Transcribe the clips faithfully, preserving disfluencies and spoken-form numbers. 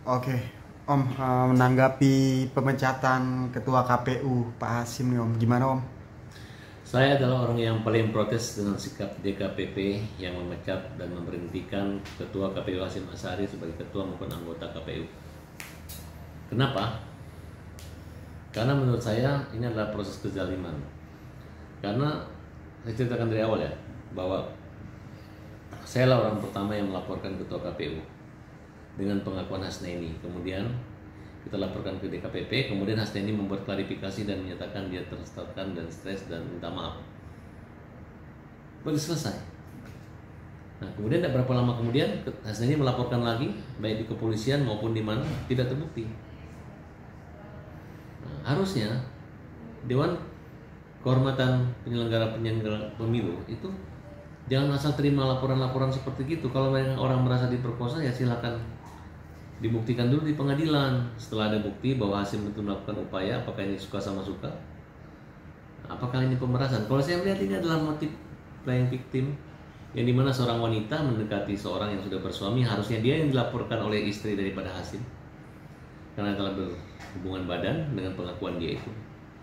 Oke, Om, eh, menanggapi pemecatan Ketua K P U Pak Hasyim nih Om, gimana Om? Saya adalah orang yang paling protes dengan sikap D K P P yang memecat dan memberhentikan Ketua K P U Hasyim Asyari sebagai ketua maupun anggota K P U. Kenapa? Karena menurut saya ini adalah proses kezaliman. Karena saya ceritakan dari awal ya, bahwa saya lah orang pertama yang melaporkan Ketua K P U dengan pengakuan Hasnaini. Kemudian kita laporkan ke D K P P, kemudian Hasnaini membuat klarifikasi dan menyatakan dia tertekan dan stres dan minta maaf. Baru selesai. Nah, kemudian tidak berapa lama kemudian Hasnaini melaporkan lagi, baik di kepolisian maupun di mana, tidak terbukti. Nah, harusnya Dewan Kehormatan Penyelenggara Penyelenggara Pemilu itu jangan asal terima laporan-laporan seperti gitu. Kalau orang merasa diperkosa ya silakan dibuktikan dulu di pengadilan. Setelah ada bukti bahwa Hasyim itu melakukan upaya, apakah ini suka sama suka, apakah ini pemerasan. Kalau saya melihat ini adalah motif playing victim, yang dimana seorang wanita mendekati seorang yang sudah bersuami, harusnya dia yang dilaporkan oleh istri daripada Hasyim karena telah berhubungan badan dengan pengakuan dia itu.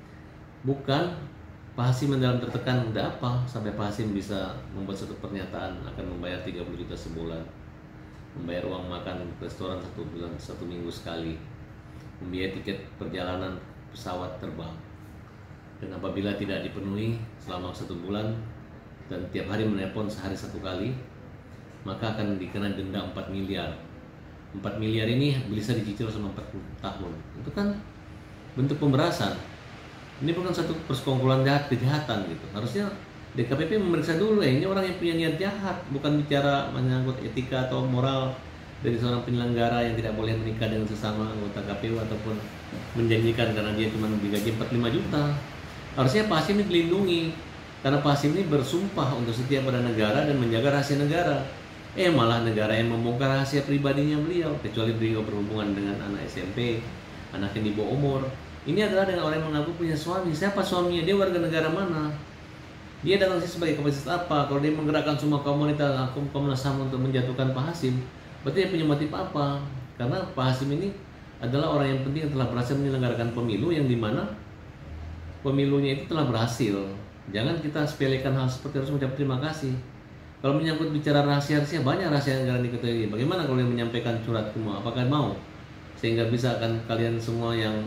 Bukan Pak Hasyim dalam tertekan, udah apa sampai Pak Hasyim bisa membuat satu pernyataan akan membayar tiga puluh juta sebulan, membayar uang makan restoran satu bulan satu minggu sekali, membiayai tiket perjalanan pesawat terbang, dan apabila tidak dipenuhi selama satu bulan dan tiap hari menelpon sehari satu kali, maka akan dikenakan denda empat miliar. Empat miliar ini bisa dicicil selama empat puluh tahun. Itu kan bentuk pemerasan. Ini bukan satu persekongkolan jahat, kejahatan gitu. Harusnya D K P P memeriksa dulu ya, ini orang yang punya niat jahat, bukan bicara menyangkut etika atau moral dari seorang penyelenggara yang tidak boleh menikah dengan sesama anggota K P U ataupun menjanjikan karena dia cuma digaji empat puluh lima juta. Harusnya Pak Hasyim ini dilindungi karena Pak Hasyim ini bersumpah untuk setia pada negara dan menjaga rahasia negara. Eh malah negara yang membongkar rahasia pribadinya beliau, kecuali beliau berhubungan dengan anak S M P, anak yang di bawah umur. Ini adalah dengan orang yang mengaku punya suami. Siapa suaminya? Dia warga negara mana? Dia datang sini sebagai kapasitas apa? Kalau dia menggerakkan semua kaum wanita, kaum Komnas H A M untuk menjatuhkan Pak Hasyim, berarti dia punya motif apa? Karena Pak Hasyim ini adalah orang yang penting yang telah berhasil menyelenggarakan pemilu, yang dimana pemilunya itu telah berhasil. Jangan kita sepelekan hal seperti harus mengucap terima kasih. Kalau menyangkut bicara rahasia-rahasia, banyak rahasia negara diketahui. Bagaimana kalau dia menyampaikan surat semua? Apakah mau? Sehingga bisa akan kalian semua yang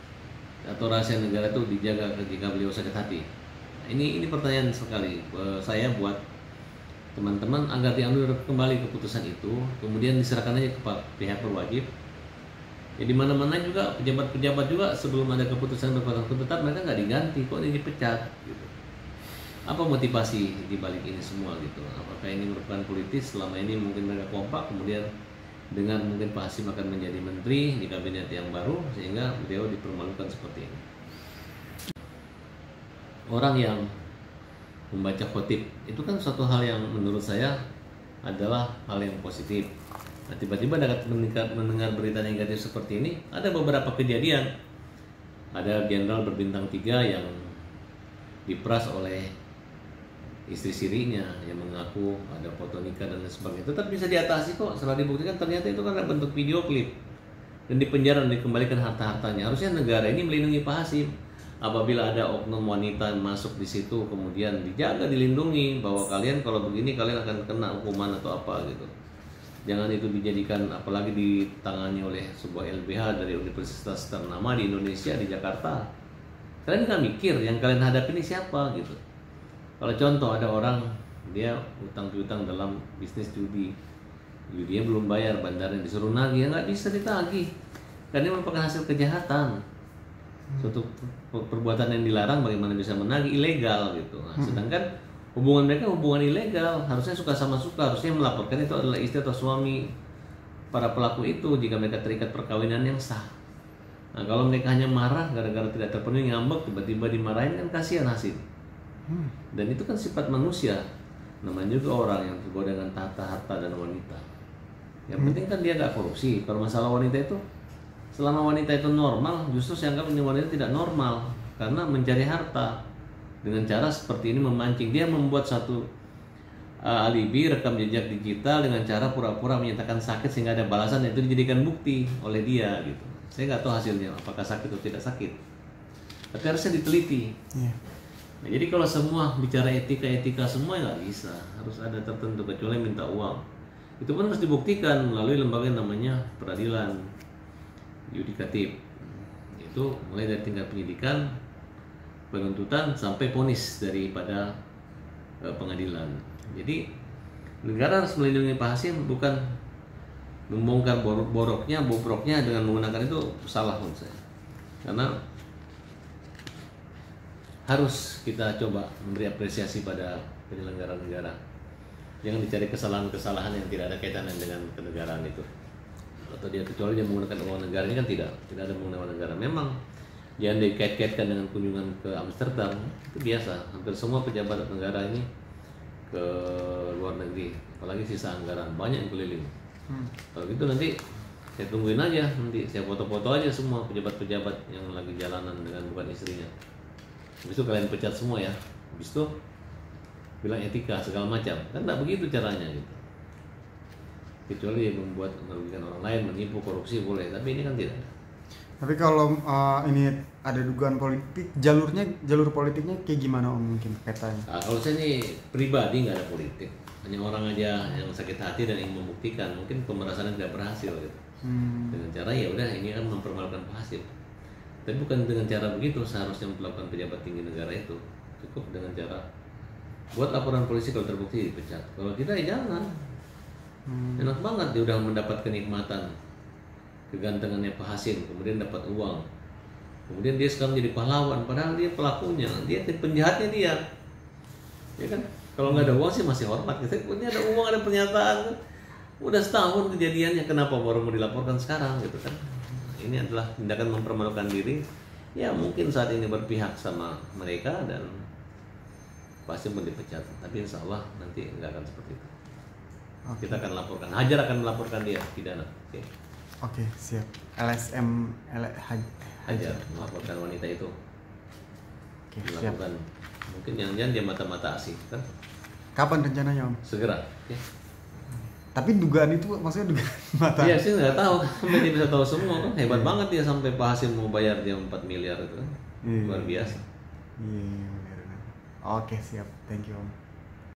atau rahasia negara itu dijaga ketika beliau sakit hati. Ini ini pertanyaan sekali uh, saya buat teman-teman agar diambil kembali keputusan itu, kemudian diserahkan aja ke pihak berwajib. Ya di mana-mana juga pejabat-pejabat juga sebelum ada keputusan berkekuatan tetap mereka nggak diganti, kok ini dipecat gitu. Apa motivasi di balik ini semua gitu? Apakah ini merupakan politis? Selama ini mungkin mereka kompak, kemudian dengan mungkin Pak Hasyim akan menjadi menteri di kabinet yang baru sehingga beliau dipermalukan seperti ini. Orang yang membaca khotib itu kan suatu hal yang menurut saya adalah hal yang positif. Nah, tiba-tiba dapat mendengar berita negatif seperti ini. Ada beberapa kejadian, ada jenderal berbintang tiga yang diperas oleh istri sirinya yang mengaku ada foto nikah dan lain sebagainya. Tetap bisa diatasi kok setelah dibuktikan ternyata itu kan ada bentuk video klip dan dipenjara dan dikembalikan harta-hartanya. Harusnya negara ini melindungi Pak Hasyim. Apabila ada oknum wanita yang masuk di situ, kemudian dijaga, dilindungi bahwa kalian kalau begini kalian akan kena hukuman atau apa gitu. Jangan itu dijadikan, apalagi ditangani oleh sebuah L B H dari universitas ternama di Indonesia, di Jakarta. Kalian nggak mikir yang kalian hadapi ini siapa gitu. Kalau contoh ada orang dia utang piutang dalam bisnis judi, judinya belum bayar, bandarnya disuruh nagih, ya nggak bisa ditagih karena ini merupakan hasil kejahatan. Suatu perbuatan yang dilarang bagaimana bisa menagih, ilegal gitu. Nah, sedangkan hubungan mereka hubungan ilegal, harusnya suka sama suka, harusnya melaporkan itu adalah istri atau suami para pelaku itu jika mereka terikat perkawinan yang sah. Nah, kalau mereka hanya marah gara-gara tidak terpenuhi, ngambek, tiba-tiba dimarahin, kan kasihan Hasyim. Dan itu kan sifat manusia, namanya juga orang yang tergoda dengan tahta, harta dan wanita. Yang penting kan dia nggak korupsi. Kalau masalah wanita itu, selama wanita itu normal, justru saya anggap ini wanita tidak normal karena mencari harta dengan cara seperti ini, memancing. Dia membuat satu uh, alibi rekam jejak digital dengan cara pura-pura menyatakan sakit sehingga ada balasan, itu dijadikan bukti oleh dia gitu. Saya nggak tahu hasilnya apakah sakit atau tidak sakit, tapi harusnya diteliti. Iya. Nah, jadi kalau semua bicara etika-etika semua nggak bisa, harus ada tertentu, kecuali minta uang. Itu pun harus dibuktikan melalui lembaga yang namanya peradilan yudikatif. Itu mulai dari tingkat penyidikan, penuntutan sampai vonis daripada eh, pengadilan. Jadi negara harus melindungi Pak Hasim, bukan membongkar borok-boroknya, bobroknya dengan menggunakan itu salah menurut saya. Karena harus kita coba memberi apresiasi pada penyelenggara negara. Jangan dicari kesalahan-kesalahan yang tidak ada kaitannya dengan kenegaraan itu. Atau dia kecuali dia menggunakan uang negara, ini kan tidak, tidak ada menggunakan uang negara. Memang jangan dikait-kaitkan dengan kunjungan ke Amsterdam, itu biasa. Hampir semua pejabat negara ini ke luar negeri, apalagi sisa anggaran banyak yang keliling. Hmm. Kalau gitu nanti saya tungguin aja, nanti saya foto-foto aja semua pejabat-pejabat yang lagi jalanan dengan bukan istrinya. Habis itu kalian pecat semua ya. Habis itu bilang etika segala macam. Kan tidak begitu caranya gitu. Kecuali membuat merugikan orang lain, menipu, korupsi boleh. Tapi ini kan tidak. Tapi kalau uh, ini ada dugaan politik, jalurnya jalur politiknya kayak gimana Om mungkin kaitannya? Nah, kalau saya nih pribadi nggak ada politik. Hanya orang aja yang sakit hati dan ingin membuktikan. Mungkin pemerasannya tidak berhasil gitu. Hmm. Dengan cara ya udah ini kan mempermalukan Pak Hasim. Tapi bukan dengan cara begitu seharusnya melakukan pejabat tinggi negara itu. Cukup dengan cara buat laporan polisi kalau terbukti dipecat. Kalau tidak ya jangan. Hmm. Enak banget dia udah mendapat kenikmatan kegantengannya Pak Hasim, kemudian dapat uang. Kemudian dia sekarang jadi pahlawan, padahal dia pelakunya, dia penjahatnya dia. Ya kan? Kalau nggak ada uang sih masih hormat. Ini ada uang, ada pernyataan. Udah setahun kejadiannya, kenapa baru mau dilaporkan sekarang gitu kan? Ini adalah tindakan mempermalukan diri. Ya mungkin saat ini berpihak sama mereka dan pasti pun dipecat. Tapi insya Allah nanti nggak akan seperti itu. Okay. Kita akan laporkan. Hajar akan melaporkan dia pidana. Oke. Okay. Oke, okay, siap. L S M L Hajar, Hajar melaporkan wanita itu. Oke, okay, siap. Mungkin jangan-jangan dia mata-mata asing kan? Kapan rencananya Om? Segera. Ya. Tapi dugaan itu maksudnya dugaan mata. Iya sih nggak tahu, sampai dia bisa tahu semua kan. Hebat yeah. banget dia sampai Pak Hasim mau bayar dia empat miliar itu kan. Yeah. Luar biasa. Iya, yeah, benar. Oke, siap. Thank you Om.